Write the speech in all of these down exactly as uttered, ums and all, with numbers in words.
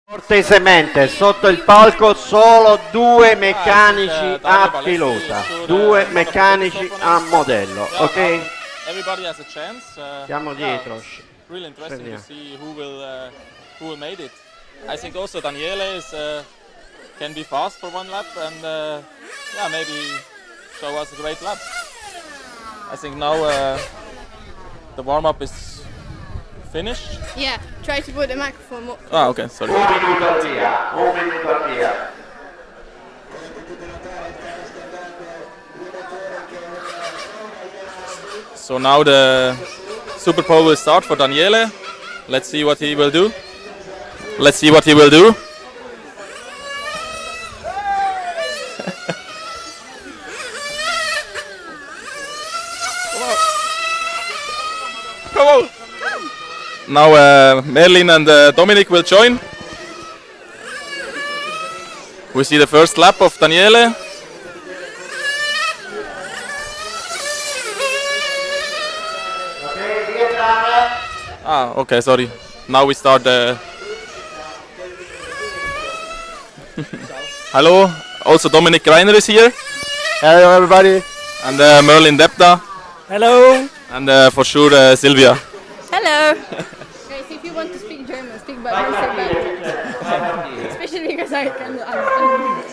Cortesemente, sotto il palco solo due meccanici a pilota, due meccanici a modello, ok? Siamo dietro. Really interesting to see who will uh, who will made it. I think also Daniele is uh, can be fast for one lap and uh, yeah, maybe show us a great lap. I think now uh, the warm up is finished. Yeah, try to put the microphone up. Ah, okay, sorry. Un minuto al via, un minuto al via. So now the Super Pole will start for Daniele. Let's see what he will do. Let's see what he will do. Come on! Now uh, Merlin and uh, Dominic will join. We see the first lap of Daniele. Ah, okay, sorry. Now we start the... Hello, also Dominic Reiner is here. Hello everybody. And uh, Merlin Depta. Hello. And uh, for sure uh, Silvia. Hello. Guys, if you want to speak German, speak by yourself. Especially because I can understand.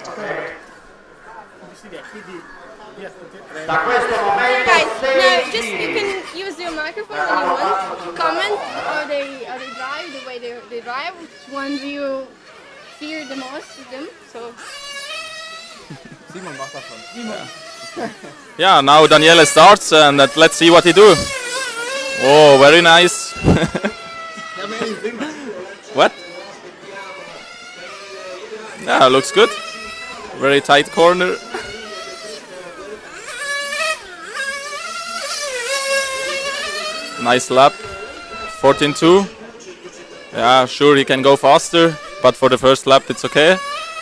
Da questo momento Guys, no, just you can use your microphone when you want. Comment how they how they drive, the way they they drive. Which one do you fear the most of them? So. Simon macht das schon. Yeah, now Daniele starts and uh, let's see what he do. Oh, very nice. What? Yeah, looks good. Very tight corner. Nice lap. fourteen two. Yeah, sure he can go faster, but for the first lap it's okay.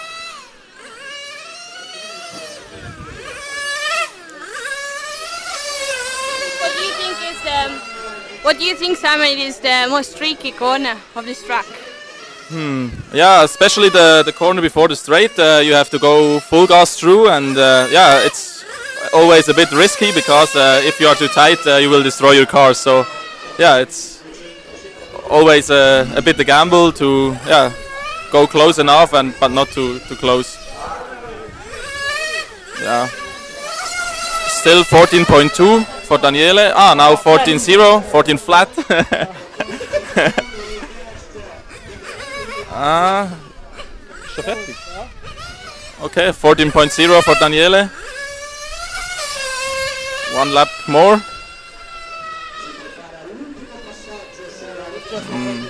What do you think is the What do you think, Simon, is the most tricky corner of this track? Hmm. Yeah, especially the the corner before the straight. Uh, you have to go full gas through, and uh, yeah, it's always a bit risky because uh, if you are too tight, uh, you will destroy your car. So, yeah, it's always uh, a bit a gamble to yeah go close enough and but not too too close. Yeah. Still fourteen point two for Daniele. Ah, now fourteen zero, fourteen flat. Ah, schon fertig. Okay, fourteen point zero for Daniele. One lap more. Mm.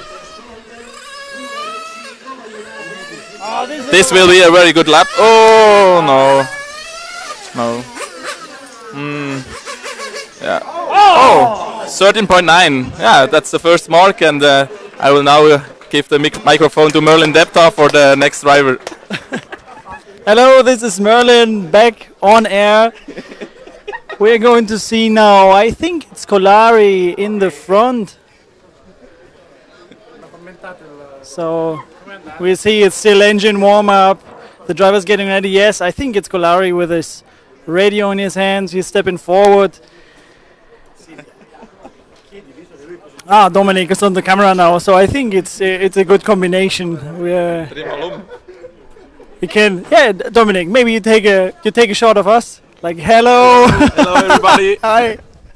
Oh, this, this will be a very good lap. Oh no, no. Mm. Yeah. Oh, thirteen point nine. Yeah, that's the first mark, and uh, I will now uh, give the mic microphone to Merlin Depta for the next driver. Hello, this is Merlin back on air. We're going to see now, I think it's Colari in the front. So we see it's still engine warm up. The driver's getting ready. Yes, I think it's Colari with his radio in his hands. He's stepping forward. Ah, Dominic is on the camera now, so I think it's it's a good combination. We're we can, yeah, Dominic. Maybe you take a you take a shot of us, like hello. Hello, everybody. Hi.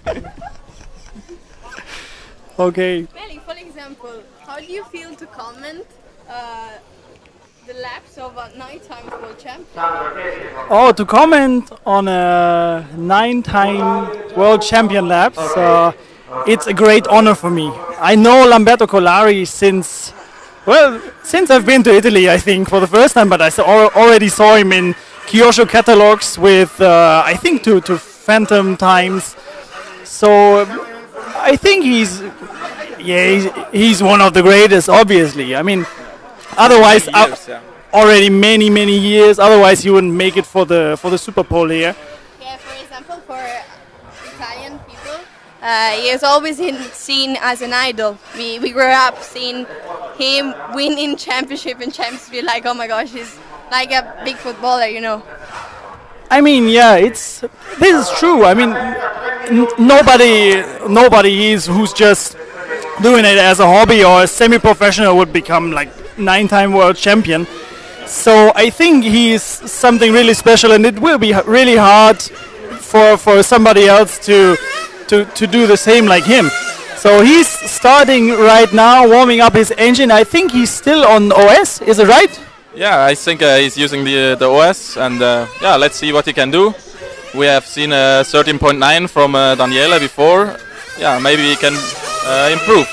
Okay. Melly, for example, how do you feel to comment uh, the laps of a nine-time world champion? Oh, to comment on a nine-time world champion laps. Uh, It's a great honor for me. I know Lamberto Colari since, well, since I've been to Italy, I think, for the first time, but I saw, already saw him in Kyosho catalogs with, uh, I think, to, to Phantom times. So I think he's, yeah, he's, he's one of the greatest, obviously. I mean, otherwise, many years, yeah. already many, many years, otherwise you wouldn't make it for the, for the Super Pole here. Yeah, for example, for Italian people, Uh, he is always in, seen as an idol. We we grew up seeing him winning championship and champions. We're like, oh my gosh, he's like a big footballer, you know. I mean, yeah, it's this is true. I mean, n- nobody nobody is who's just doing it as a hobby or a semi-professional would become like nine-time world champion. So I think he's something really special, and it will be h- really hard for for somebody else to to to do the same like him. So he's starting right now, warming up his engine. I think he's still on O S. Is it right? Yeah, I think uh, he's using the the O S, and uh, yeah, let's see what he can do. We have seen a uh, thirteen point nine from uh, Daniele before. Yeah, maybe he can uh, improve.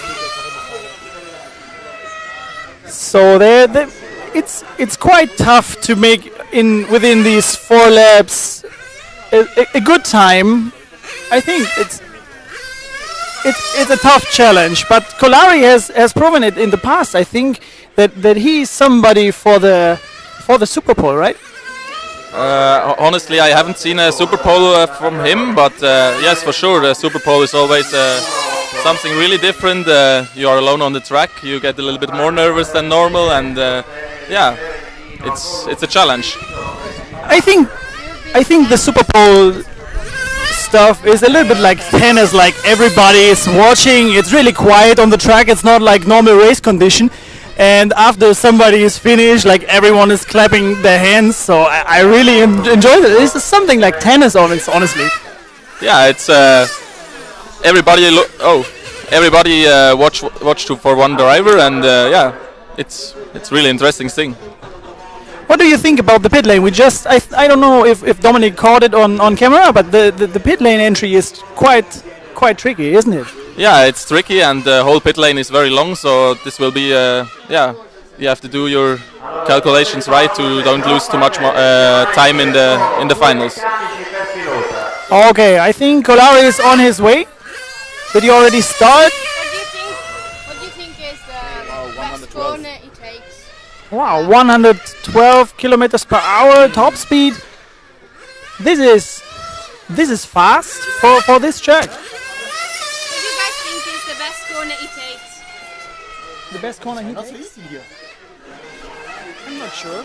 So there, there, it's it's quite tough to make in within these four laps a, a, a good time. I think it's it's it's a tough challenge, but Kolari has has proven it in the past. I think that that he's somebody for the for the Super Pole, right? Uh, honestly, I haven't seen a Super Pole uh, from him, but uh, yes, for sure, the Super Pole is always uh, something really different. Uh, you are alone on the track, you get a little bit more nervous than normal, and uh, yeah, it's it's a challenge. I think I think the Super Pole stuff is a little bit like tennis. Like everybody is watching, it's really quiet on the track. It's not like normal race condition. And after somebody is finished, like everyone is clapping their hands. So I, I really en- enjoyed it. This is something like tennis, honest, honestly. Yeah, it's uh, everybody. Lo- oh, everybody uh, watch watch to, for one driver, and uh, yeah, it's it's really interesting thing. What do you think about the pit lane? We just I I don't know if, if Dominic caught it on, on camera, but the, the, the pit lane entry is quite quite tricky, isn't it? Yeah, it's tricky, and the whole pit lane is very long, so this will be, uh, yeah, you have to do your calculations right to don't lose too much more, uh, time in the in the finals. Okay, I think Kolari is on his way. Did he already start? What do you think? What do you think is the best corner he takes? Wow, one hundred twelve kilometers per hour top speed. This is this is fast for, for this track. What do you guys think is the best corner he takes? The best corner he takes? I'm not sure.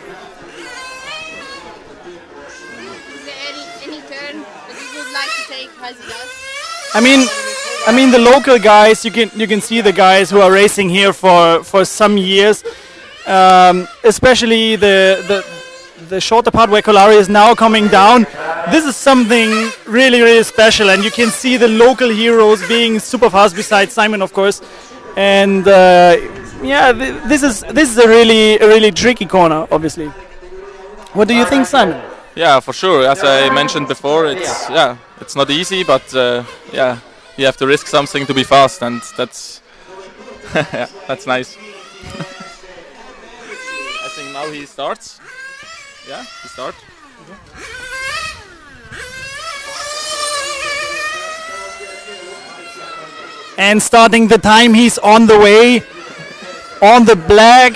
Is there any, any turn that you would like to take as he does? I mean, I mean the local guys. You can you can see the guys who are racing here for, for some years, um, especially the the the shorter part where Kolari is now coming down. This is something really really special, and you can see the local heroes being super fast. Besides Simon, of course, and uh, yeah, th- this is this is a really a really tricky corner, obviously. What do you think, Simon? Yeah, for sure. As I mentioned before, it's yeah, it's not easy, but uh, yeah, you have to risk something to be fast, and that's yeah, that's nice. I think now he starts. Yeah, he starts. And starting the time, he's on the way, on the black,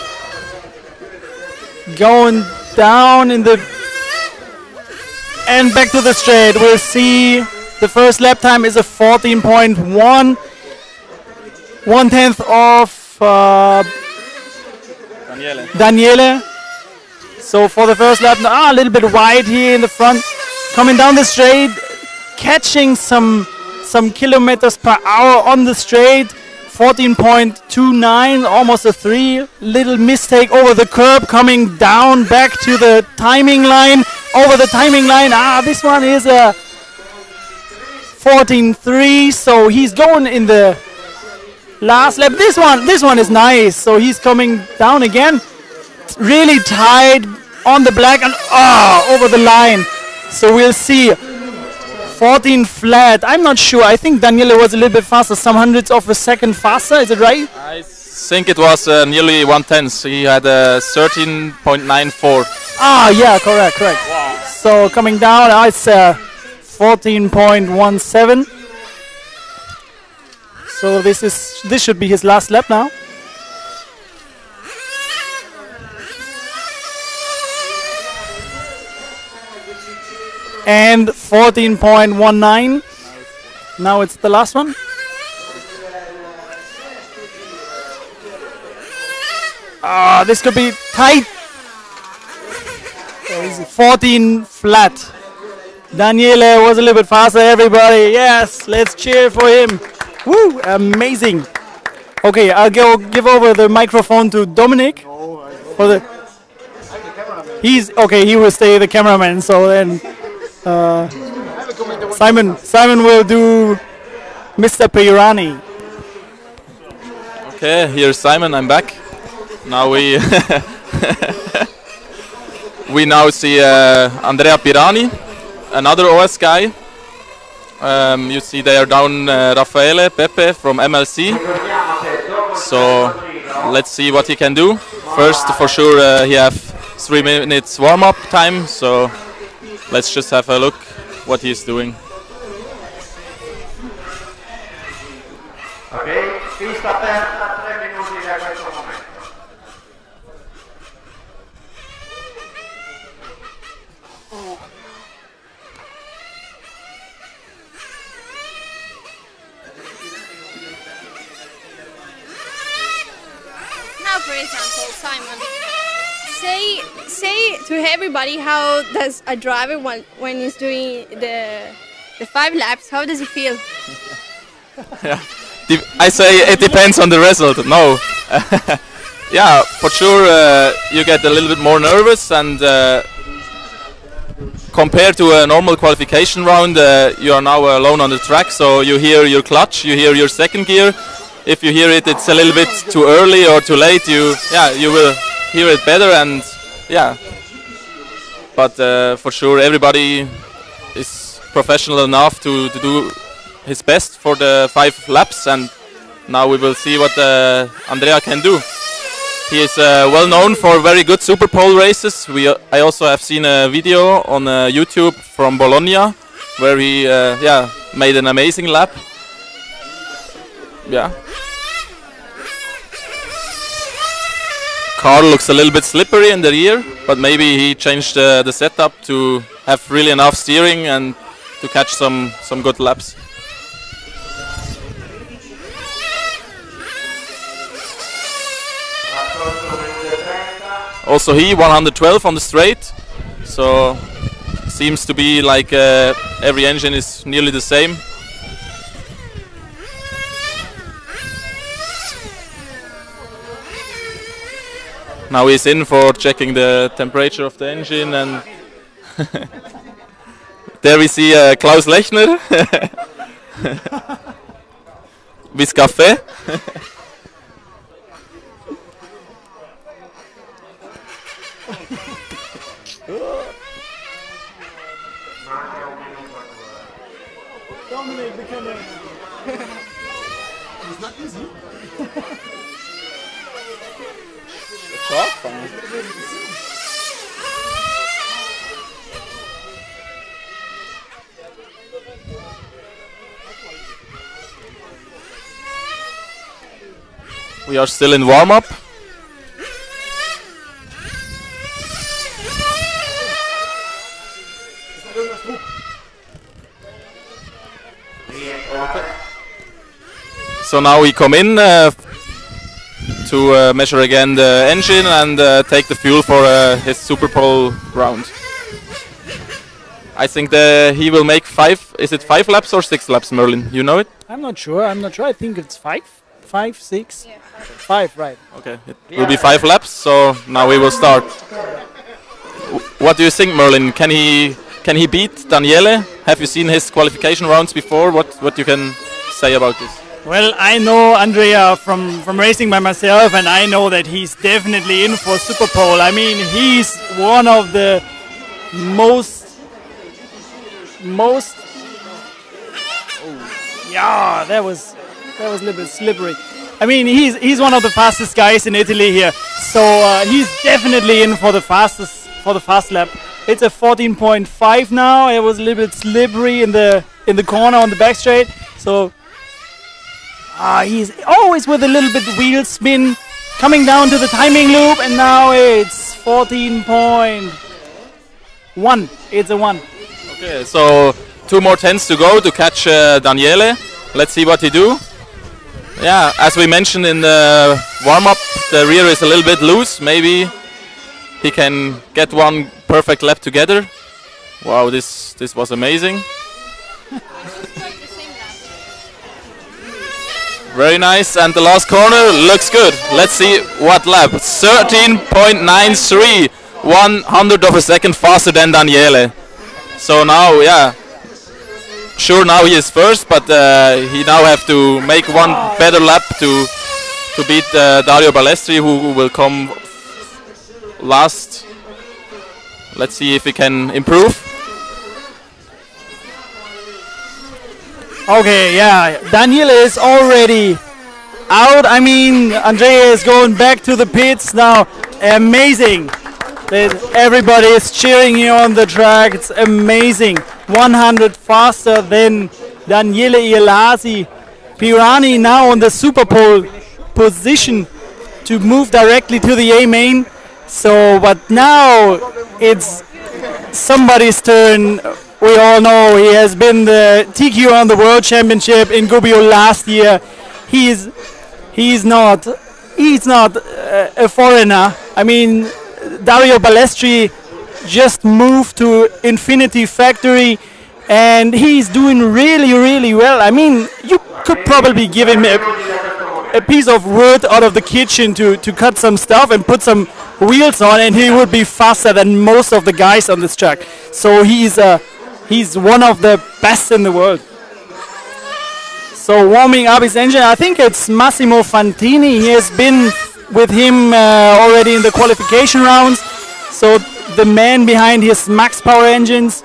going down in the, and back to the straight. We'll see the first lap time is a fourteen point one, one tenth of uh, Daniele. Daniele. So for the first lap, ah, a little bit wide here in the front, coming down the straight, catching some some kilometers per hour on the straight, fourteen point two nine, almost a three. Little mistake over the curb, coming down back to the timing line, over the timing line. Ah, this one is a fourteen three, so he's going in the last lap. This one, this one is nice. So he's coming down again, really tight on the black and ah, over the line. So we'll see. fourteen flat. I'm not sure. I think Daniele was a little bit faster, some hundreds of a second faster. Is it right? I think it was uh, nearly one tenth. He had a uh, thirteen point nine four. Ah, yeah, correct, correct. Wow. So coming down, uh, it's uh, fourteen point one seven. So this is this should be his last lap now. And fourteen point one nine. Now it's the last one. Ah, this could be tight. fourteen flat. Daniele was a little bit faster, everybody. Yes, let's cheer for him. Woo, amazing. Okay, I'll go give over the microphone to Dominic. For the He's okay, he will stay the cameraman, so then uh, Simon Simon will do Mister Pirani. Okay, here's Simon, I'm back. Now we we now see uh, Andrea Pirani, another O S guy. Um, you see there down uh, Raffaele Pepe from M L C. So let's see what he can do. First, for sure, uh, he have three minutes warm-up time. So let's just have a look what he's doing. Ok, pista aperta, tre minuti da questo momento. Now, for example, Simon, say say to everybody how does a driver when when he's doing the the five laps, how does he feel? Yeah. I say it depends on the result. No. Yeah, for sure uh, you get a little bit more nervous, and uh, compared to a normal qualification round, uh, you are now alone on the track, so you hear your clutch, you hear your second gear. If you hear it, it's a little bit too early or too late, you yeah you will hear it better, and yeah. But uh, for sure everybody is professional enough to, to do his best for the five laps, and now we will see what uh, Andrea can do. He is uh, well known for very good Super Pole races. We uh, I also have seen a video on uh, YouTube from Bologna where he uh, yeah made an amazing lap. Yeah. Car looks a little bit slippery in the rear, but maybe he changed uh, the setup to have really enough steering and to catch some some good laps. Also he one hundred twelve on the straight, so seems to be like uh, every engine is nearly the same. Now he's in for checking the temperature of the engine, and there we see uh, Klaus Lechner with café. Dominic becoming. It's not easy. We are still in warm-up. So now we come in uh, to uh, measure again the engine and uh, take the fuel for uh, his Super Pole round. I think the, he will make five, is it five laps or six laps, Merlin? You know it? I'm not sure. I'm not sure. I think it's five, five, six, Yeah, five. five, right? Okay, it will be five laps. So now we will start. W what do you think, Merlin? Can he can he beat Daniele? Have you seen his qualification rounds before? What what you can say about this? Well, I know Andrea from, from racing by myself, and I know that he's definitely in for Super Pole. I mean, he's one of the most, most, oh, yeah, that was, that was a little bit slippery. I mean, he's, he's one of the fastest guys in Italy here, so uh, he's definitely in for the fastest, for the fast lap. It's a fourteen point five now. It was a little bit slippery in the, in the corner on the back straight, so. Ah, he's always with a little bit wheel spin, coming down to the timing loop, and now it's fourteen point one. It's a one. Okay, so two more tenths to go to catch uh, Daniele. Let's see what he do. Yeah, as we mentioned in the warm-up, the rear is a little bit loose. Maybe he can get one perfect lap together. Wow, this this was amazing. Very nice, and the last corner looks good. Let's see what lap. thirteen point nine three, one hundredth of a second faster than Daniele. So now, yeah, sure now he is first, but uh, he now have to make one better lap to to beat uh, Dario Balestri, who, who will come last. Let's see if he can improve. Okay, yeah, Daniele is already out. I mean, Andrea is going back to the pits now. Amazing. Everybody is cheering you on the track. It's amazing. one hundred faster than Daniele Ielasi. Pirani now on the super pole position to move directly to the A main. So, but now it's somebody's turn. We all know he has been the T Q on the World Championship in Gubbio last year. He's he's not he's not uh, a foreigner. I mean, Dario Balestri just moved to Infinity Factory, and he's doing really really well. I mean, you could probably give him a, a piece of wood out of the kitchen to to cut some stuff and put some wheels on, and he would be faster than most of the guys on this track. So he's a uh, He's one of the best in the world. So warming up his engine, I think it's Massimo Fantini. He has been with him uh, already in the qualification rounds. So the man behind his max power engines.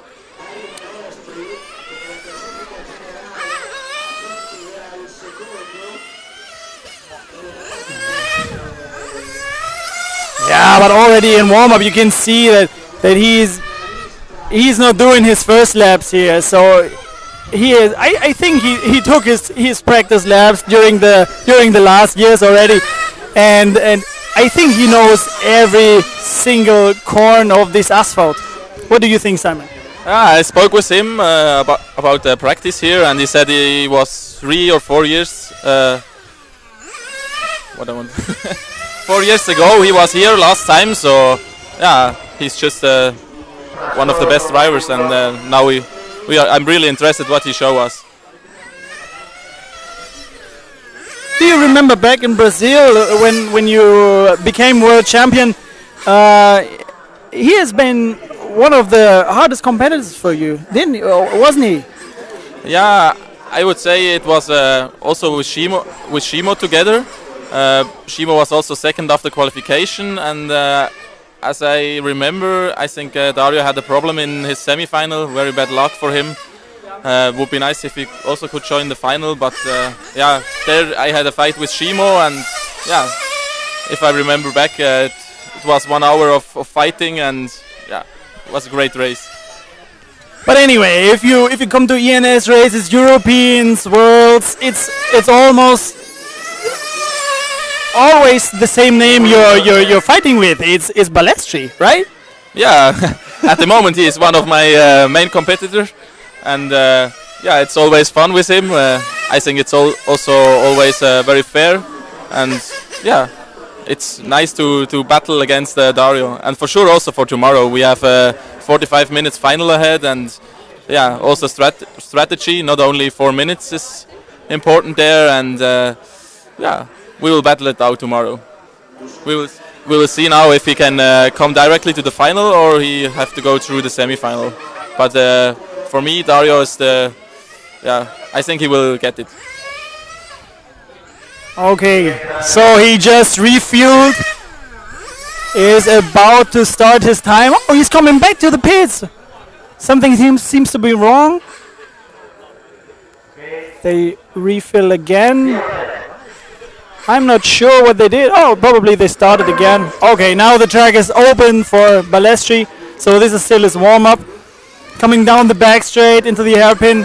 Yeah, but already in warm-up you can see that, that he's He's not doing his first laps here, so he is. I, I think he, he took his his practice laps during the during the last years already, and and I think he knows every single corner of this asphalt. What do you think, Simon? Ah, I spoke with him uh, about about the practice here, and he said he was three or four years. Uh, what I want. four years ago he was here last time, so yeah, he's just. Uh, one of the best drivers, and uh, now we, we are, I'm really interested what he show us. Do you remember back in Brazil uh, when when you became world champion? Uh, he has been one of the hardest competitors for you, didn't he? Or wasn't he? Yeah, I would say it was uh, also with Shimo with Shimo together. Uh, Shimo was also second after qualification, and. Uh, As I remember, I think uh, Dario had a problem in his semi-final. Very bad luck for him. Uh, would be nice if he also could join the final, but uh, yeah, there I had a fight with Shimo, and yeah, if I remember back, uh, it, it was one hour of, of fighting, and yeah, it was a great race. But anyway, if you if you come to E N S races, Europeans, Worlds, it's it's almost. Always the same name you're you're you're fighting with. It's it's Balestri, right? Yeah, at the moment he is one of my uh, main competitors, and uh, yeah, it's always fun with him. Uh, I think it's al also always uh, very fair, and yeah, it's nice to to battle against uh, Dario, and for sure also for tomorrow we have a forty-five minutes final ahead, and yeah, also strat strategy. Not only four minutes is important there, and uh, yeah. We will battle it out tomorrow. We will we will see now if he can uh, come directly to the final or he have to go through the semi-final. But uh, for me, Dario is the yeah. I think he will get it. Okay, so he just refueled. Is about to start his time. Oh, he's coming back to the pits. Something seems seems to be wrong. They refill again. I'm not sure what they did. Oh, probably they started again. Okay, now the track is open for Balestri. So this is still his warm-up. Coming down the back straight into the hairpin.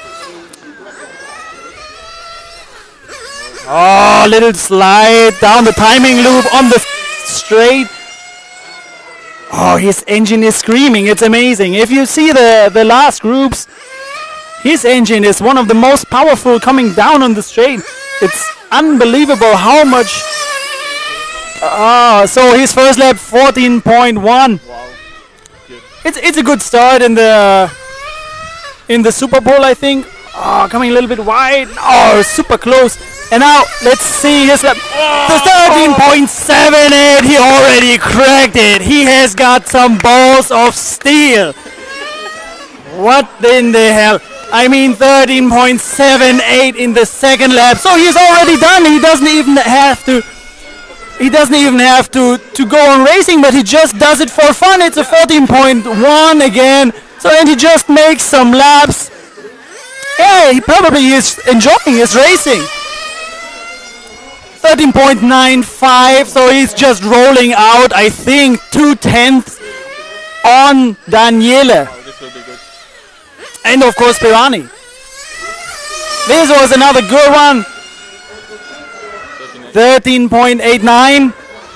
Oh, little slide down the timing loop on the straight. Oh, his engine is screaming. It's amazing. If you see the, the last groups, His engine is one of the most powerful coming down on the straight. It's unbelievable how much. Ah, so his first lap fourteen point one. Wow. Good. It's it's a good start in the in the Super Bowl, I think. Oh, coming a little bit wide. Oh, super close. And now let's see his lap. The thirteen point seven eight. He already cracked it. He has got some balls of steel. What in the hell? I mean, thirteen point seven eight in the second lap. So he's already done. He doesn't even have to. He doesn't even have to to go on racing, but he just does it for fun. It's a fourteen point one again. So and he just makes some laps. Yeah, he probably is enjoying his racing. thirteen point nine five, so he's just rolling out, I think, two tenths on Daniele. Oh, this will be good. And of course, Pirani. This was another good one. thirteen point eight nine.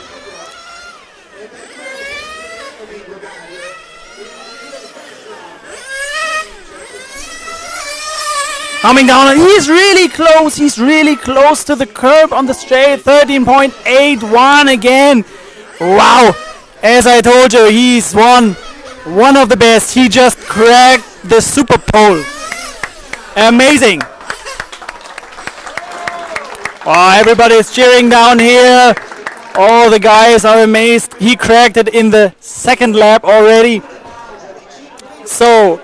Coming down, he's really close, he's really close to the curb on the straight, thirteen point eight one again. Wow, as I told you, he's one, one of the best. He just cracked the Super Pole. Amazing. Oh, everybody's cheering down here. All the guys are amazed. He cracked it in the second lap already. So,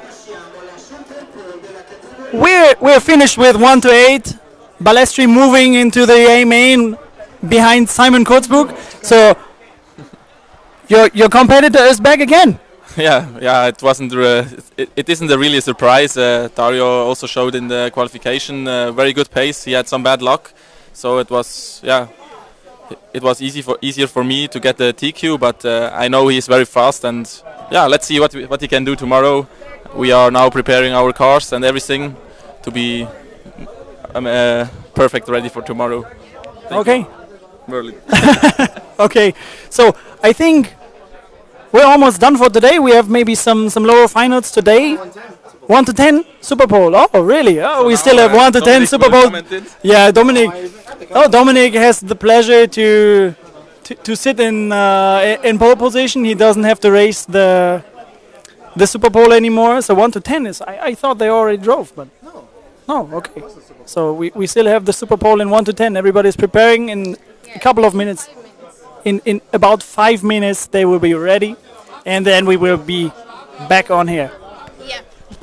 We're we're finished with one to eight. Balestri moving into the A main behind Simon Kurzbuch. So your your competitor is back again. Yeah, yeah. It wasn't. Uh, it, it isn't a really a surprise. Uh, Dario also showed in the qualification uh, very good pace. He had some bad luck, so it was yeah. It was easy for easier for me to get the T Q, but uh, I know he's very fast, and yeah, let's see what we, what he can do tomorrow. We are now preparing our cars and everything to be um, uh, perfect, ready for tomorrow. Thank Okay. you. Okay. So I think we're almost done for today. We have maybe some some lower finals today. One to ten Super Bowl. Oh, really? Oh, we still have one to ten Super Bowl. Yeah, Dominic. Oh, Dominic has the pleasure to to, to sit in uh, in pole position. He doesn't have to race the the Super Bowl anymore. So one to ten is. I, I thought they already drove, but no. No. Okay. So we, we still have the Super Bowl in one to ten. Everybody's preparing in a couple of minutes. In in about five minutes they will be ready, and then we will be back on here. Yeah.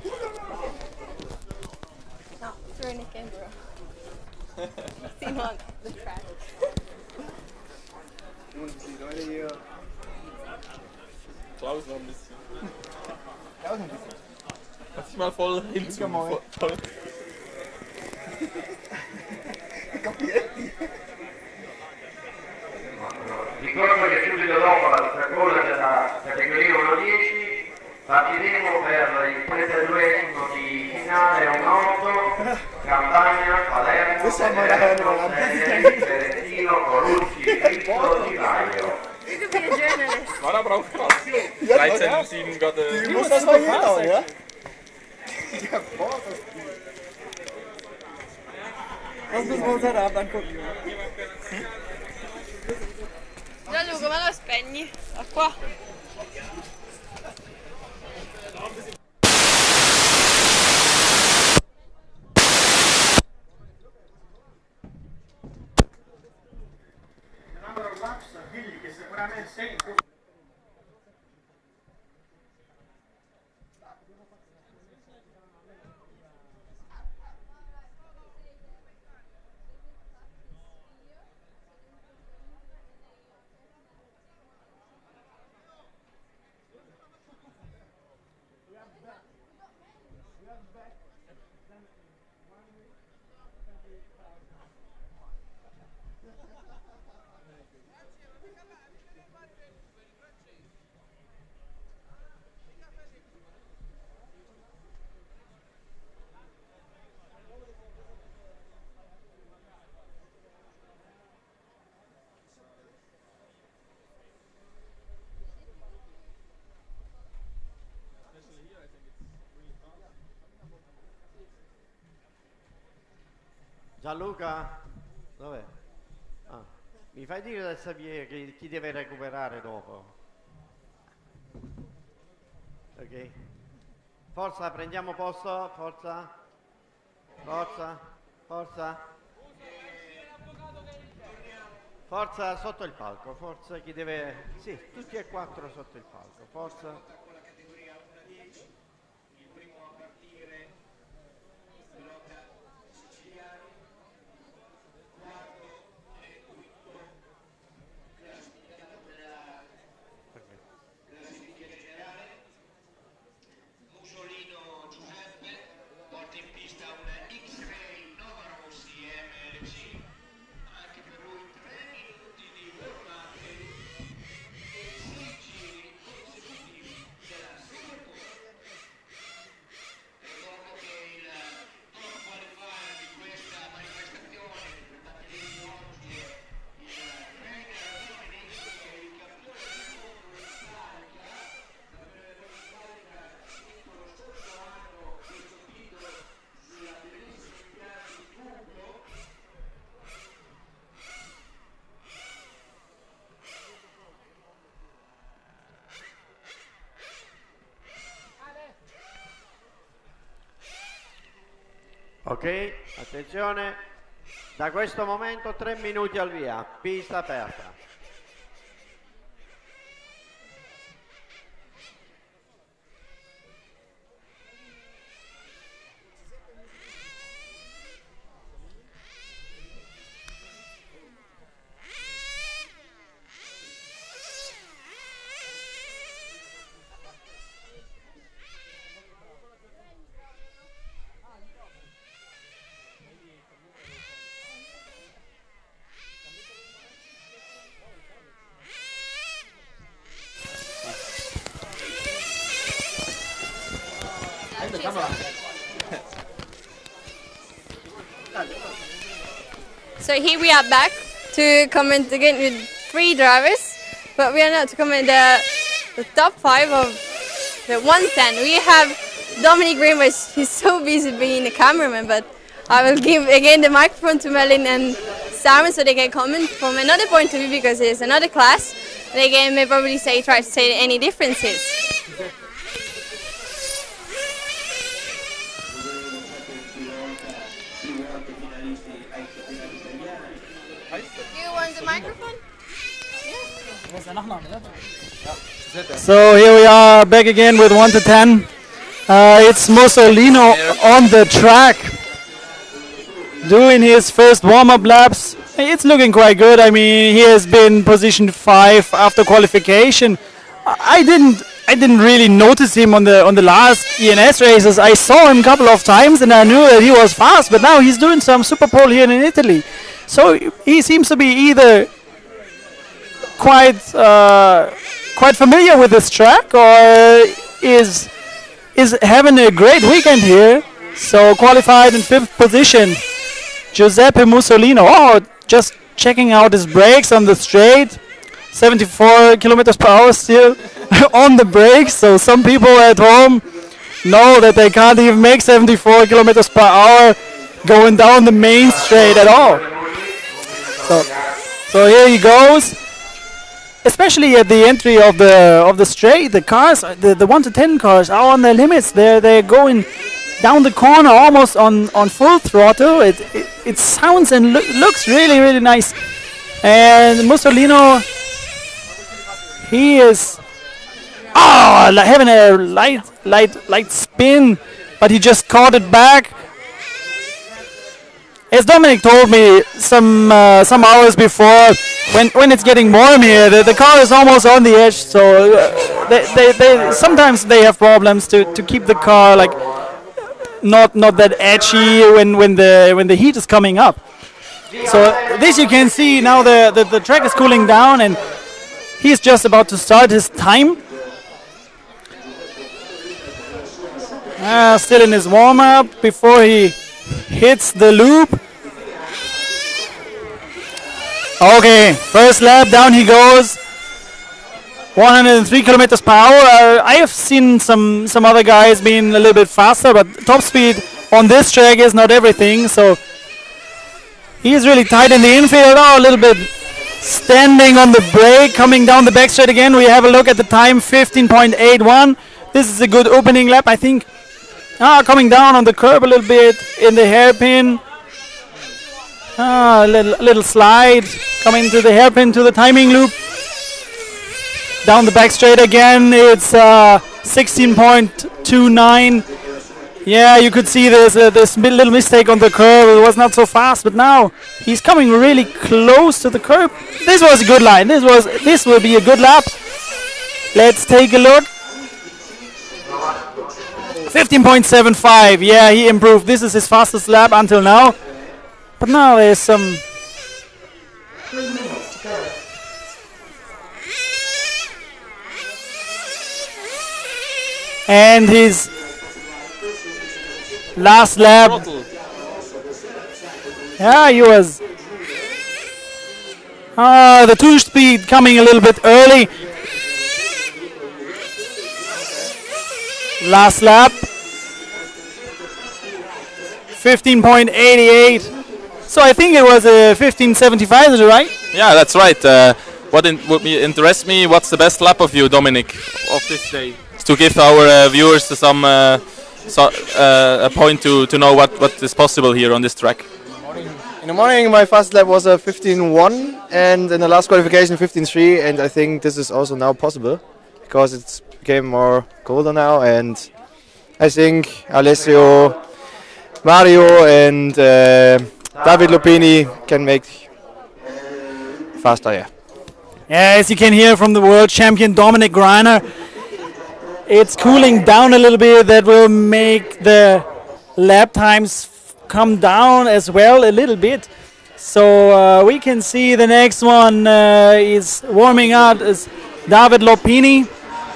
No, turn the camera. Seen on the track. Klaus noch ein bisschen. Lass dich mal voll hinzu. Voll. Ricordo che subito dopo la coda della categoria uno dieci partiremo per il trentaduesimo di finale un otto Campania, Palermo, Palermo, Ferentino, Colucci, Cristo, Di Vaio. You could be a journalist. War aber auch krass. dreizehn sieben gerade. Du musst das mal hinhauen, ja? Ja, boah, das das müssen wir uns heute Abend angucken. Gianluca, ma lo spegni? Da qua. Gianluca? Dov'è? Ah. Mi fai dire da Xavier chi, chi deve recuperare dopo? Ok. Forza, prendiamo posto, forza. Forza, forza. Forza sotto il palco, forza chi deve... Sì, tutti e quattro sotto il palco, forza. Ok, attenzione, da questo momento tre minuti al via, pista aperta. So here we are back to comment again with three drivers, but we are now to comment the, the top five of the one ten. We have Dominic Greenway. He's so busy being a cameraman, but I will give again the microphone to Melin and Simon so they can comment from another point of view because it's another class. They can may probably say try to say any differences. You want the microphone? So here we are back again with one to ten. Uh, it's Mussolino on the track doing his first warm-up laps. It's looking quite good. I mean, he has been position five after qualification. I didn't I didn't really notice him on the on the last E N S races. I saw him a couple of times and I knew that he was fast, but now he's doing some super pole here in Italy. So he seems to be either quite uh, quite familiar with this track or is is having a great weekend here. So qualified in fifth position, Giuseppe Mussolino. Oh, just checking out his brakes on the straight. seventy-four kilometers per hour still on the brakes. So some people at home know that they can't even make seventy-four kilometers per hour going down the main straight at all. So, so here he goes. Especially at the entry of the of the straight, the cars, the the one to ten cars are on their limits. They're they're going down the corner almost on on full throttle. It it, it sounds and lo looks really really nice. And Mussolino, he is oh like having a light light light spin, but he just caught it back. As Dominic told me some uh, some hours before, when when it's getting warm here, the, the car is almost on the edge. So uh, they, they they sometimes they have problems to, to keep the car like not not that edgy when when the when the heat is coming up. So this you can see now the the, the track is cooling down and he's just about to start his time. Uh, still in his warm up before he hits the loop. Okay, first lap, down he goes. one hundred three kilometers per hour. Uh, I have seen some some other guys being a little bit faster, but top speed on this track is not everything. So He's really tight in the infield. Oh, a little bit standing on the brake, coming down the back straight again. We have a look at the time, fifteen point eight one. This is a good opening lap, I think. Ah, coming down on the curb a little bit in the hairpin. Ah, a little, little slide, coming to the hairpin to the timing loop. Down the back straight again, it's uh, sixteen point two nine. Yeah, you could see there's uh, this mi little mistake on the curb. It was not so fast, but now he's coming really close to the curb. This was a good line. This was this will be a good lap. Let's take a look. fifteen point seven five. Yeah, he improved. This is his fastest lap until now. But now there's some. And his last lap. Yeah, he was. Ah, the two speed coming a little bit early. Last lap. fifteen point eight eight. So I think it was a fifteen seventy-five, is it right? Yeah, that's right. Uh, what in, would me interest me, what's the best lap of you, Dominic, of this day? To give our uh, viewers some uh, so, uh, a point to, to know what, what is possible here on this track. In the morning, my fast lap was a fifteen one, and in the last qualification, fifteen three. And I think this is also now possible because it's became more colder now. And I think Alessio, Mario, and uh, David Lupini can make faster. Yeah. Yeah, as you can hear from the world champion Dominic Greiner, it's cooling down a little bit. That will make the lap times come down as well a little bit. So uh, we can see the next one uh, is warming up is David Lupini.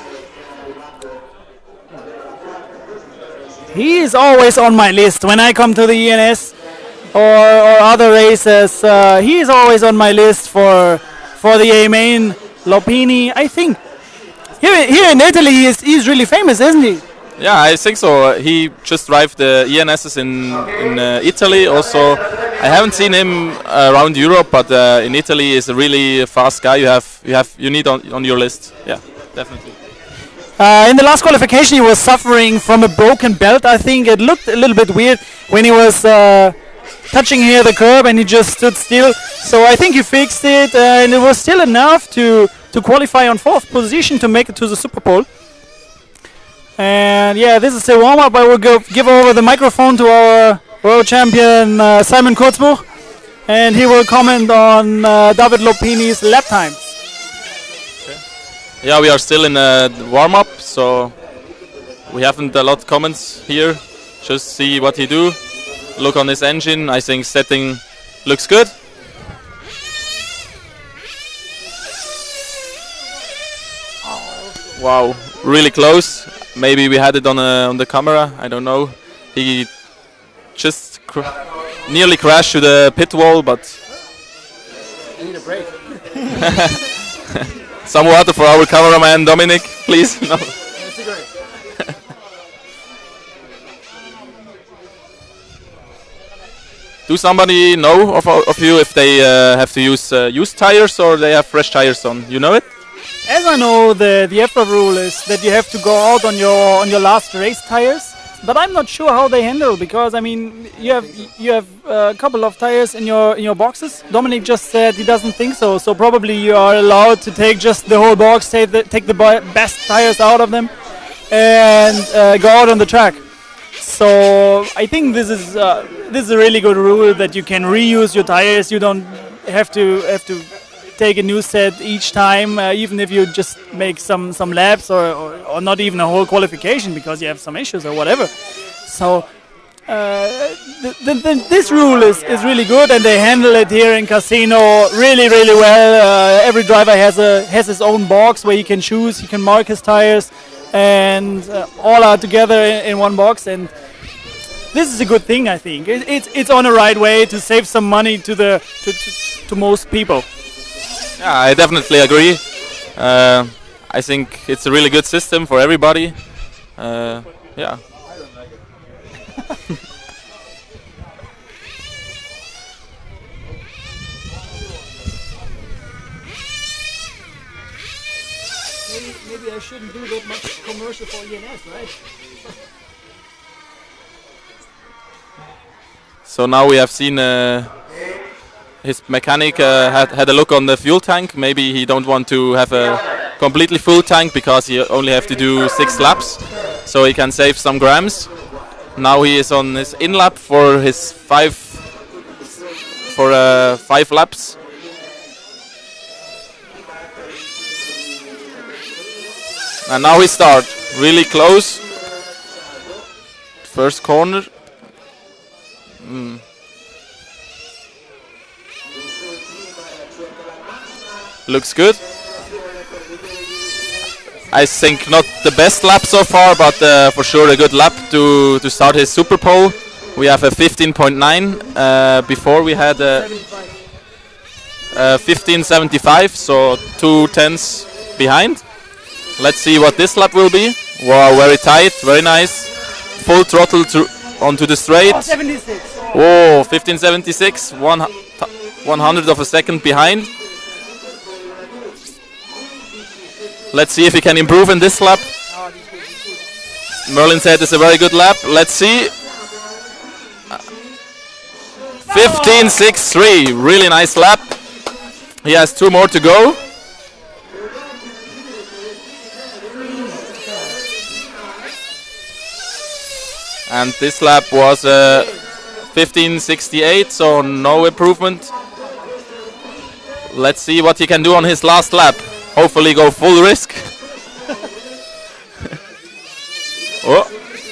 He is always on my list when I come to the E N S or, or other races. Uh, he is always on my list for for the A-Main. Lupini, I think here here in Italy he is he's really famous, isn't he? Yeah, I think so. He just drive the E N Ss in in uh, Italy. Also, I haven't seen him uh, around Europe, but uh, in Italy is a really fast guy. You have you have you need on on your list. Yeah, definitely. Uh, in the last qualification, he was suffering from a broken belt. I think it looked a little bit weird when he was uh, touching here the curb and he just stood still. So I think he fixed it, uh, and it was still enough to to qualify on fourth position to make it to the Super Pole. And yeah, this is the warm-up. I will go give over the microphone to our world champion uh, Simon Kurzbuch, and he will comment on uh, David Lupini's lap time. Yeah, we are still in a warm-up, so we haven't a lot of comments here. Just see what he do. Look on his engine. I think setting looks good. Wow, really close. Maybe we had it on a, on the camera. I don't know. He just cr nearly crashed to the pit wall, but I need a break. some water for our cameraman Dominic, please. No. Do somebody know of, of you if they uh, have to use uh, used tires or they have fresh tires on? You know it? As I know, the the E F R A rule is that you have to go out on your on your last race tires, but I'm not sure how they handle, because I mean you have you have a couple of tires in your in your boxes. Dominic just said he doesn't think so, so probably you are allowed to take just the whole box, take the take the best tires out of them, and uh, go out on the track. So I think this is uh, this is a really good rule that you can reuse your tires. You don't have to have to. take a new set each time, uh, even if you just make some some laps or, or, or not even a whole qualification because you have some issues or whatever. So uh, th th th this rule is, is really good, and they handle it here in Casino really really well. Uh, every driver has a has his own box where he can choose, he can mark his tires, and uh, all are together in, in one box. And this is a good thing, I think. It, it's it's on the right way to save some money to the to, to, to most people. Yeah, I definitely agree. Uh, I think it's a really good system for everybody. Uh, yeah. maybe I shouldn't do that much commercial for E N S, right? So now we have seen uh, his mechanic uh, had, had a look on the fuel tank. Maybe he don't want to have a completely full tank because he only have to do six laps, so he can save some grams. Now he is on his in lap for his five for uh, five laps. And now we start really close. First corner. Mm. Looks good. I think not the best lap so far, but uh, for sure a good lap to, to start his Super Pole. We have a fifteen point nine. Uh, before we had a, a fifteen seventy-five, so two tenths behind. Let's see what this lap will be. Wow, very tight, very nice. Full throttle to onto the straight. Oh, seventy-six. Whoa, fifteen seventy-six, one, one hundred of a second behind. Let's see if he can improve in this lap. Merlin said it's a very good lap. Let's see. fifteen sixty-three, really nice lap. He has two more to go. And this lap was uh, fifteen sixty-eight, so no improvement. Let's see what he can do on his last lap. Hopefully go full risk. Oh.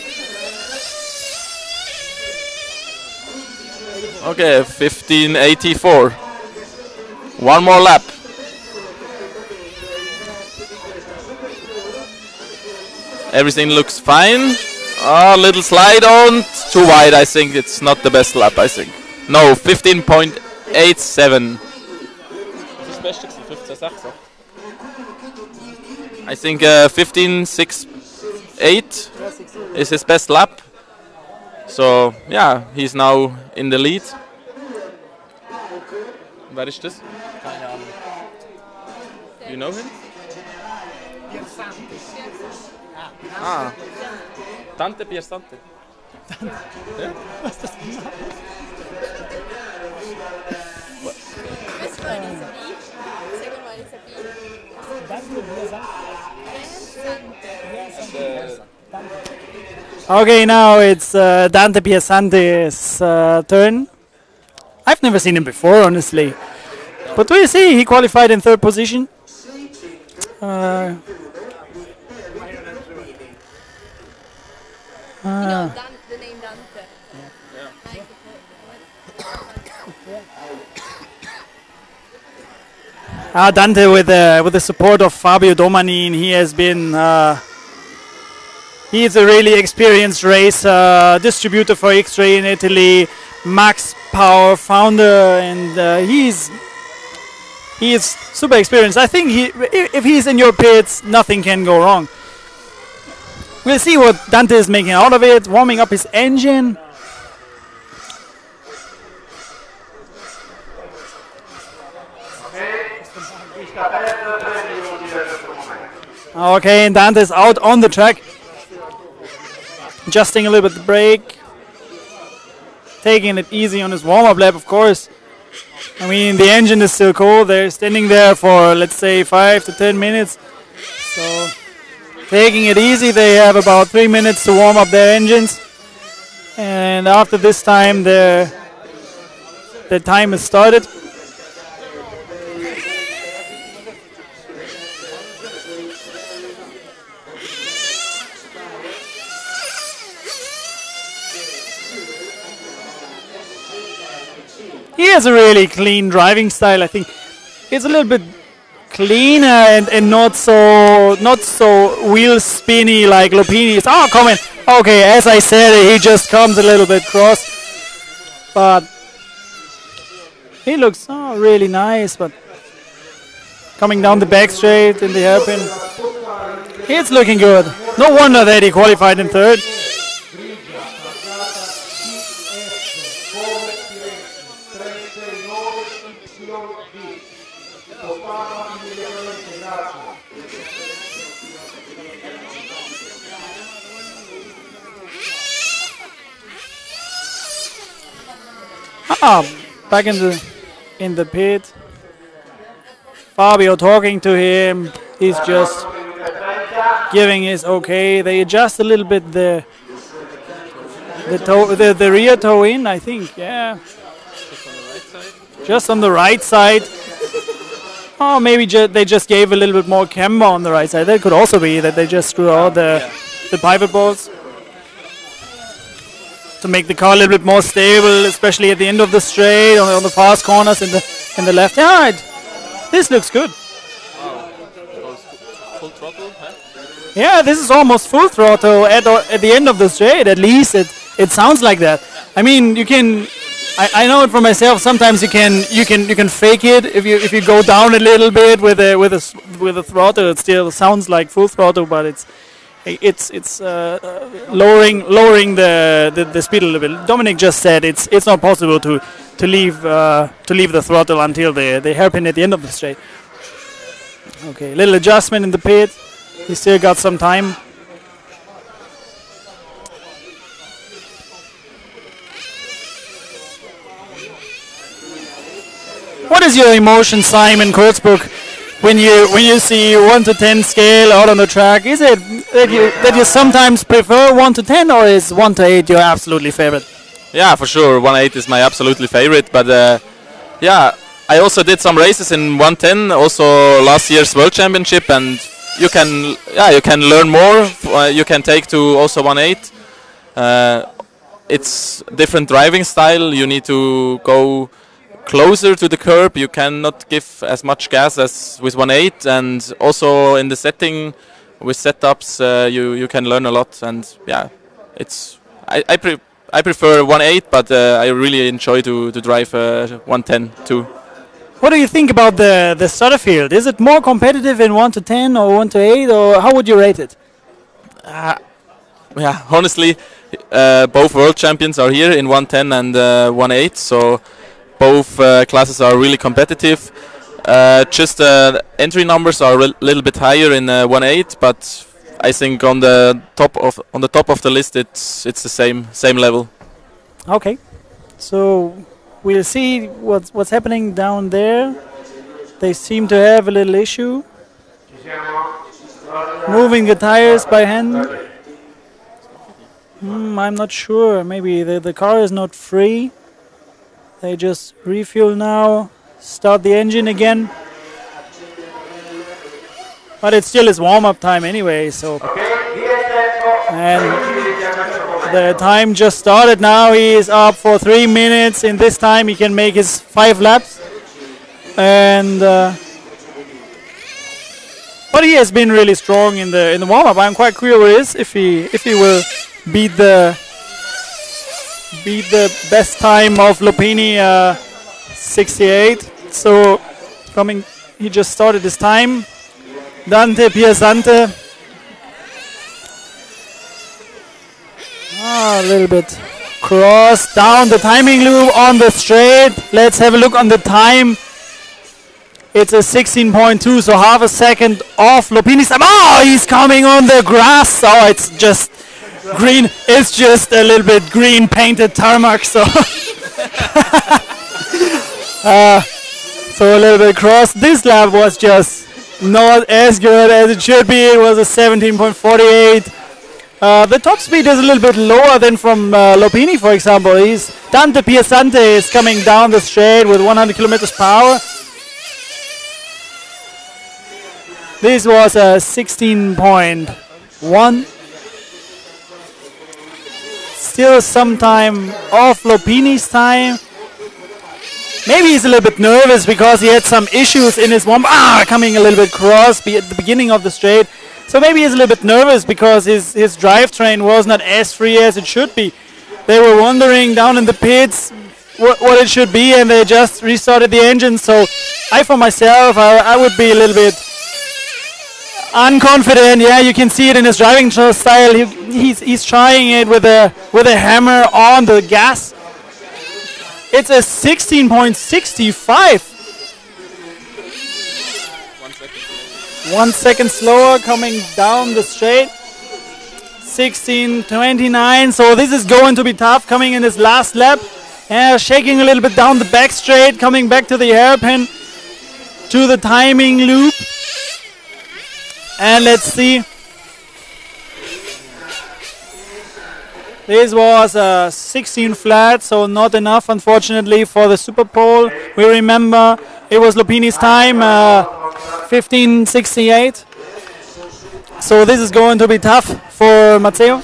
Okay, fifteen eighty-four. One more lap. Everything looks fine. A oh, little slide on, too wide. I think it's not the best lap. I think no, fifteen point eight seven. I think uh, fifteen sixty-eight is his best lap. So yeah, he's now in the lead. Wer ist das? Keine Ahnung. You know him? Ah. Tante Piersante. Yeah? Was das genau? Okay, now it's uh, Dante Piersante's uh, turn. I've never seen him before, honestly. But we see he qualified in third position. Uh, You know Ah. Dan the name Dante. Ah, Dante with the with the support of Fabio Domanin, he has been uh, he is a really experienced racer, distributor for X-Ray in Italy, Max Power founder, and uh, he's he is super experienced. I think he if he's in your pits, nothing can go wrong. We'll see what Dante is making out of it, warming up his engine. Okay, and Dante's out on the track. Adjusting a little bit the brake. Taking it easy on his warm-up lap, of course. I mean, the engine is still cold. They're standing there for, let's say, five to ten minutes. So, taking it easy. They have about three minutes to warm up their engines. And after this time, their, their time has started. He has a really clean driving style. I think it's a little bit cleaner and, and not so not so wheel spinny like Lopini's. Oh, come in. Okay, as I said, he just comes a little bit cross, but he looks oh, really nice. But coming down the back straight in the hairpin, it's looking good. No wonder that he qualified in third. Ah, back in the in the pit. Fabio talking to him. He's just giving his okay. They adjust a little bit the the toe, the, the rear toe in, I think. Yeah. Just on the right side. Oh, maybe ju they just gave a little bit more camber on the right side. That could also be that they just screw out the the pivot balls to make the car a little bit more stable, especially at the end of the straight, on, on the fast corners in the in the left. Yeah, right. This looks good. Full throttle, huh? Yeah, this is almost full throttle at at the end of the straight. At least it it sounds like that. I mean, you can. I, I know it for myself. Sometimes you can you can you can fake it if you if you go down a little bit with a with a with a throttle. It still sounds like full throttle, but it's it's it's uh, uh, lowering lowering the, the the speed a little bit. Dominic just said it's it's not possible to to leave uh, to leave the throttle until the the hairpin at the end of the straight. Okay, little adjustment in the pit. He still got some time. What is your emotion, Simon Kurzbuch, when you when you see one to ten scale out on the track? Is it that you that you sometimes prefer one to ten, or is one to eight your absolutely favorite? Yeah, for sure. one eight is my absolutely favorite. But uh, yeah, I also did some races in one ten, also last year's World Championship, and you can yeah you can learn more. Uh, you can take to also one eight. Uh, it's different driving style. You need to go closer to the curb. You cannot give as much gas as with one eight, and also in the setting with setups uh, you you can learn a lot. And yeah, it's I I, pre I prefer one eight, but uh, I really enjoy to to drive uh, one ten too. What do you think about the the starter field? Is it more competitive in one to ten or one to eight, or how would you rate it? Uh, yeah, honestly, uh, both world champions are here in one ten and uh, one eight, so both uh, classes are really competitive. Uh, just uh, entry numbers are a little bit higher in uh, one eight, but I think on the top of on the top of the list, it's it's the same same level. Okay, so we'll see what's what's happening down there. They seem to have a little issue. Moving the tires by hand. Hmm, I'm not sure. Maybe the the car is not free. They just refuel now, start the engine again. But it still is warm-up time anyway, so. And the time just started now. He is up for three minutes. In this time he can make his five laps. And uh, but he has been really strong in the in the warm-up. I'm quite curious if he if he will beat the beat the best time of Lopini, uh, sixty-eight. So coming, he just started his time. Dante Piazzante. Ah, a little bit cross down the timing loop on the straight. Let's have a look on the time. It's a sixteen point two, so half a second off Lopini's time. Oh, he's coming on the grass. Oh, it's just green. It's just a little bit green painted tarmac, so uh, so a little bit cross. This lap was just not as good as it should be. It was a seventeen point four eight. Uh, the top speed is a little bit lower than from uh, Lopini, for example. He's Dante Piazzante is coming down the straight with one hundred kilometers per hour. This was a sixteen point one. Still some time off Lopini's time. Maybe he's a little bit nervous because he had some issues in his warm. Ah, coming a little bit cross be at the beginning of the straight. So maybe he's a little bit nervous because his, his drivetrain was not as free as it should be. They were wondering down in the pits what, what it should be, and they just restarted the engine. So I, for myself, I, I would be a little bit unconfident. Yeah, you can see it in his driving style. He, he's he's trying it with a with a hammer on the gas. It's a sixteen point six five. One second. One second slower coming down the straight. sixteen twenty-nine. So this is going to be tough coming in his last lap. Yeah, shaking a little bit down the back straight, coming back to the hairpin, to the timing loop. And let's see. This was a sixteen flat, so not enough, unfortunately, for the Super Pole. We remember it was Lupini's time, uh, fifteen sixty-eight. So this is going to be tough for Matteo.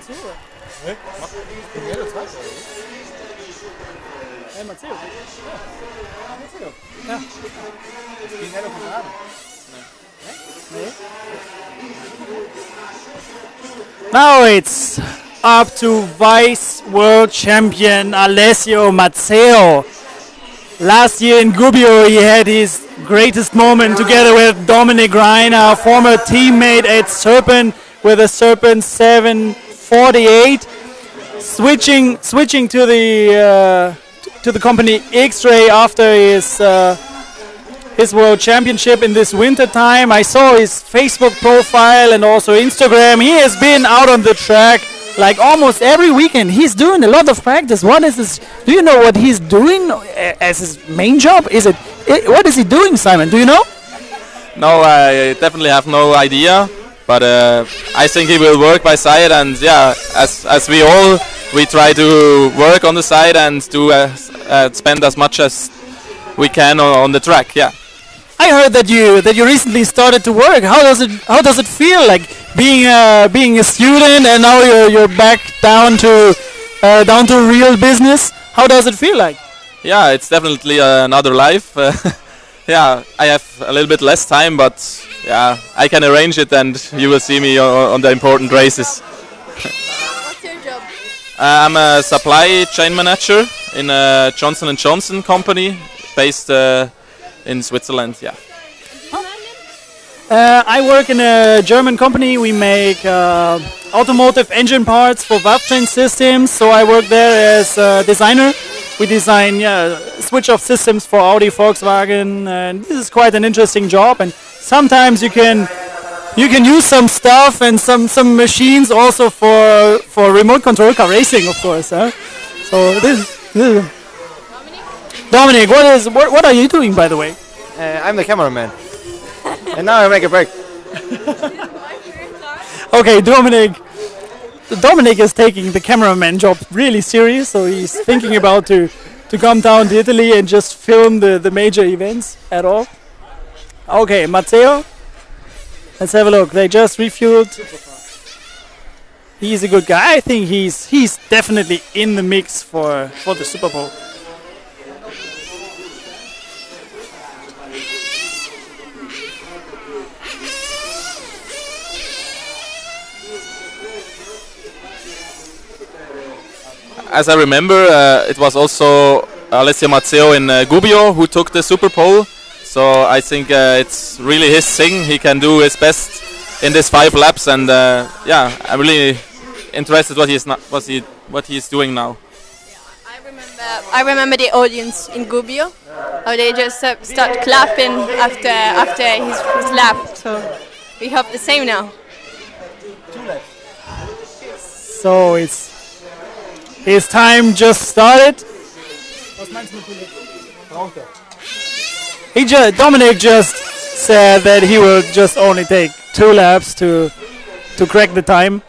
Now it's up to Vice World Champion Alessio Mazzeo. Last year in Gubbio he had his greatest moment together with Dominic Reiner, former teammate at Serpent, with a Serpent seven forty-eight. Switching switching to the uh, to the company X-Ray after his uh, his World Championship in this winter time. I saw his Facebook profile and also Instagram. He has been out on the track like almost every weekend. He's doing a lot of practice. What is this? Do you know what he's doing as his main job? Is it? I, what is he doing, Simon? Do you know? No, I definitely have no idea. But uh, I think he will work by side, and yeah, as as we all, we try to work on the side and to uh, uh, spend as much as we can on, on the track. Yeah. I heard that you that you recently started to work. How does it How does it feel like being a being a student and now you're you're back down to uh, down to real business? How does it feel like? Yeah, it's definitely uh, another life. Uh, yeah, I have a little bit less time, but yeah, I can arrange it, and you will see me on, on the important races. What's your job? Uh, I'm a supply chain manager in a Johnson and Johnson company based uh, in Switzerland. Yeah. Uh, I work in a German company. We make uh, automotive engine parts for valve train systems. So I work there as a designer. We design yeah, switch-off systems for Audi, Volkswagen, and this is quite an interesting job. And sometimes you can you can use some stuff and some some machines also for for remote control car racing, of course. Huh? So this. this Dominic, what is what, what are you doing, by the way? Uh, I'm the cameraman. And now I make a break. Okay, Dominic. Dominic is taking the cameraman job really serious, so he's thinking about to to come down to Italy and just film the, the major events at all. Okay, Matteo. Let's have a look. They just refueled. He's a good guy. I think he's he's definitely in the mix for, for the Super Bowl. As I remember, uh, it was also Alessio Mazzeo in uh, Gubbio who took the Super Pole. So I think uh, it's really his thing. He can do his best in these five laps, and uh, yeah, I'm really interested what he's not, what he what he's doing now. I remember, I remember the audience in Gubbio. How they just uh, start clapping after after his, his lap. So we hope the same now. So it's his time just started. He just Dominic just said that he will just only take two laps to to crack the time.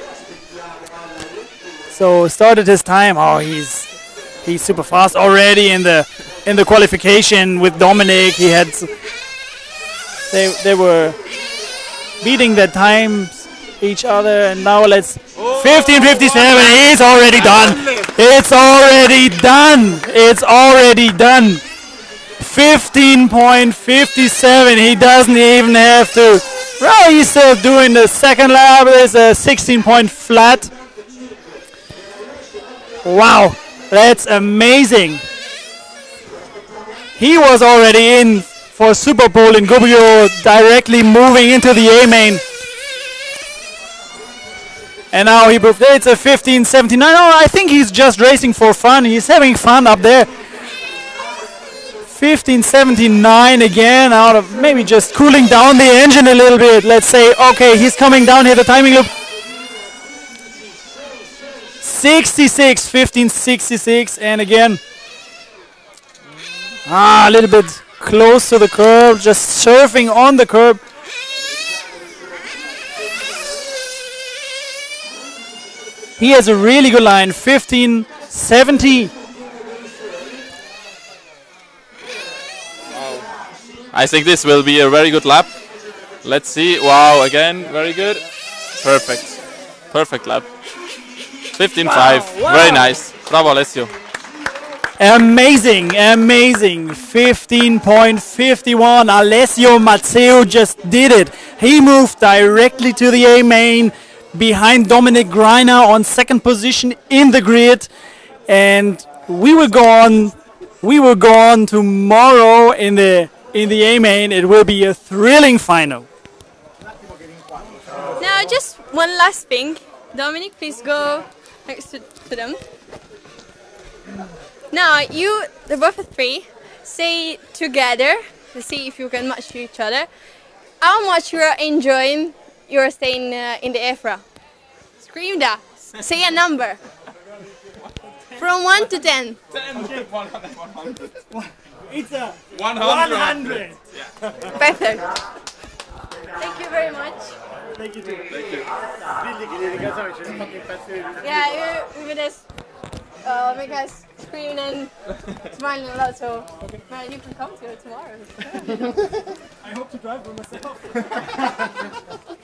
So started his time. Oh, he's he's super fast already in the in the qualification with Dominic. He had they they were beating their times each other, and now let's fifteen fifty-seven. He's already done. It's already done. It's already done. fifteen point five seven. He doesn't even have to. Well, he's still doing the second lap. It's a sixteen point flat. Wow, that's amazing. He was already in for Super Bowl in Gubbio, directly moving into the A main. And now he proved it's a fifteen seventy-nine. Oh, I think he's just racing for fun. He's having fun up there. fifteen seventy-nine again, out of maybe just cooling down the engine a little bit. Let's say, okay, he's coming down here, the timing loop. sixty-six, fifteen sixty-six, and again, ah, a little bit close to the curb, just surfing on the curb. He has a really good line, fifteen seventy. I think this will be a very good lap. Let's see. Wow, again, very good. Perfect. Perfect lap. fifteen five. Wow, wow. Very nice. Bravo, Alessio. Amazing, amazing. fifteen point five one. Alessio Mazzeo just did it. He moved directly to the A main behind Dominic Greiner on second position in the grid. And we will go on, we will go on tomorrow in the in the A main. It will be a thrilling final. Now, just one last thing. Dominic, please go next to, to them. Now, you, the both of three, say together to see if you can match to each other how much you are enjoying your stay in, uh, in the E F R A. Scream that. Say a number. From one to ten. It's a one hundred. Perfect. Thank you very much. Thank you. Yeah, you, you just uh, make us scream and smiling a lot, so man, you can come to it tomorrow. I hope to drive by myself.